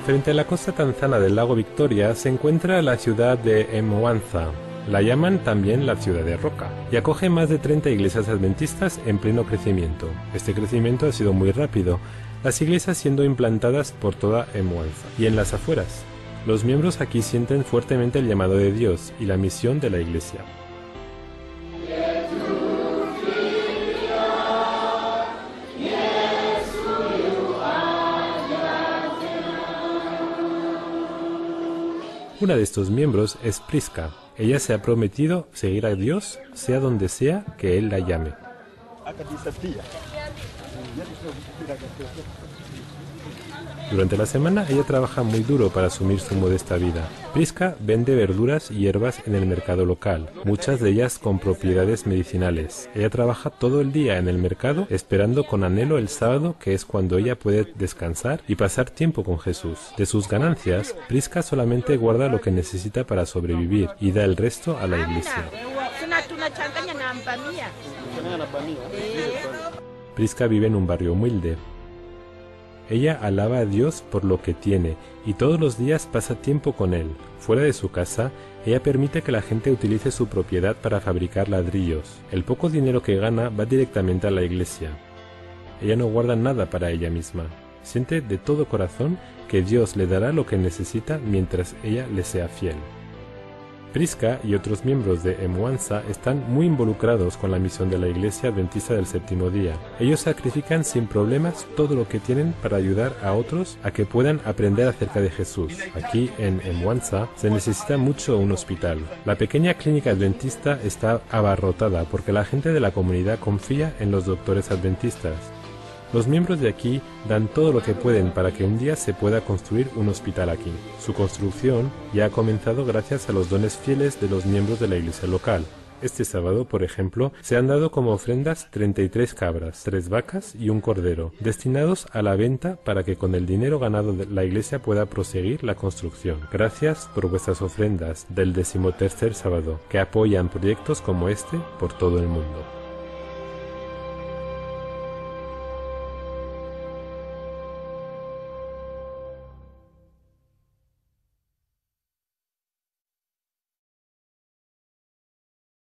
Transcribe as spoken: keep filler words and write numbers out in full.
Frente a la costa tanzana del lago Victoria se encuentra la ciudad de Mwanza. La llaman también la ciudad de roca, y acoge más de treinta iglesias adventistas en pleno crecimiento. Este crecimiento ha sido muy rápido, las iglesias siendo implantadas por toda Mwanza y en las afueras. Los miembros aquí sienten fuertemente el llamado de Dios y la misión de la iglesia. Una de estos miembros es Priska. Ella se ha prometido seguir a Dios, sea donde sea que Él la llame. Durante la semana ella trabaja muy duro para asumir su modesta vida. Priska vende verduras y hierbas en el mercado local, muchas de ellas con propiedades medicinales. Ella trabaja todo el día en el mercado esperando con anhelo el sábado, que es cuando ella puede descansar y pasar tiempo con Jesús. De sus ganancias, Priska solamente guarda lo que necesita para sobrevivir y da el resto a la iglesia. Priska vive en un barrio humilde. Ella alaba a Dios por lo que tiene y todos los días pasa tiempo con Él. Fuera de su casa, ella permite que la gente utilice su propiedad para fabricar ladrillos. El poco dinero que gana va directamente a la iglesia. Ella no guarda nada para ella misma. Siente de todo corazón que Dios le dará lo que necesita mientras ella le sea fiel. Priska y otros miembros de Mwanza están muy involucrados con la misión de la Iglesia Adventista del Séptimo Día. Ellos sacrifican sin problemas todo lo que tienen para ayudar a otros a que puedan aprender acerca de Jesús. Aquí en Mwanza se necesita mucho un hospital. La pequeña clínica adventista está abarrotada porque la gente de la comunidad confía en los doctores adventistas. Los miembros de aquí dan todo lo que pueden para que un día se pueda construir un hospital aquí. Su construcción ya ha comenzado gracias a los dones fieles de los miembros de la iglesia local. Este sábado, por ejemplo, se han dado como ofrendas treinta y tres cabras, tres vacas y un cordero, destinados a la venta para que con el dinero ganado la iglesia pueda proseguir la construcción. Gracias por vuestras ofrendas del decimotercer sábado, que apoyan proyectos como este por todo el mundo.